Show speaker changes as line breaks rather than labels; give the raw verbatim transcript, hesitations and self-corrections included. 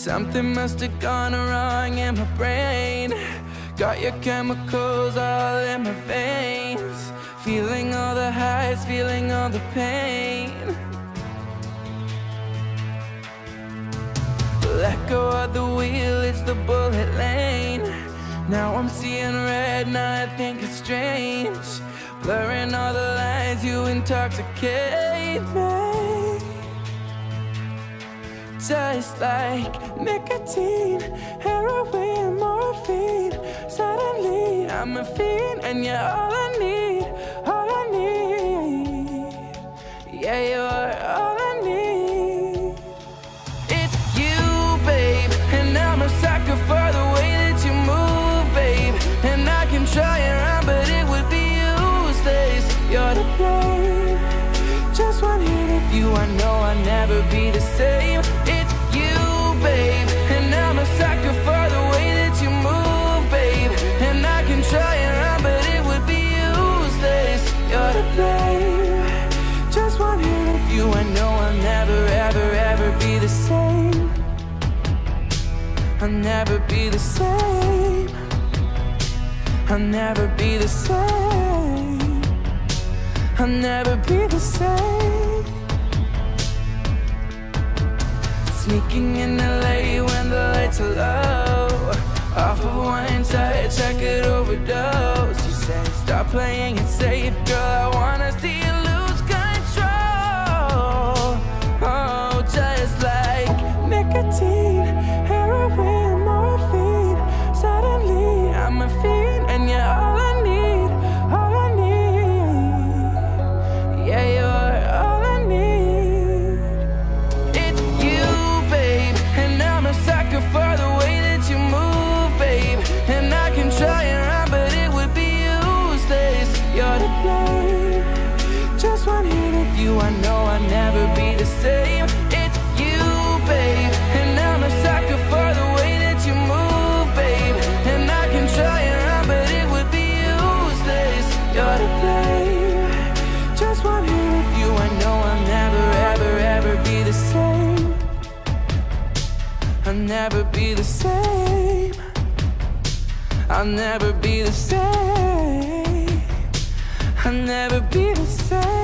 Something must have gone wrong in my brain. Got your chemicals all in my veins. Feeling all the highs, feeling all the pain. Let go of the wheel, it's the bullet lane. Now I'm seeing red, now I think it's strange. Blurring all the lines, you intoxicate me. Just like nicotine, heroin, morphine. Suddenly I'm a fiend and you're all I need, all I need. Yeah, you're all I need. It's you, babe, and I'm a sucker for the way that you move, babe. And I can try and run, but it would be useless. You're to blame. Just one hit of you, I know I'll never be the same. It's you, babe, and I'm a sucker for the way that you move, babe. And I can try and run, but it would be useless. You're to blame. Just one hit of you, I know I'll never, ever, ever be the same. I'll never be the same. I'll never be the same. I'll never be the same. Sneaking in L A when the lights are low. Off of one touch, I could overdose. You say, stop playing it safe, girl, I wanna see you lose control. Oh, just like nicotine, heroin, morphine. Suddenly I'm a fiend and you're all I need, all I need. Yeah, you're all I need. It's you, babe, and I'm a sucker for the way that you move, babe. And I can try and run, but it would be useless. You're to blame. Just one hit of you, I know I'll never be the same. It's you, babe, and I'm a sucker for the way that you move, babe. And I can try and run, but it would be useless. You're to blame. Just one hit of you, I know I'll never, ever, ever be the same. I'll never be the same. I'll never be the same. I'll never be the same.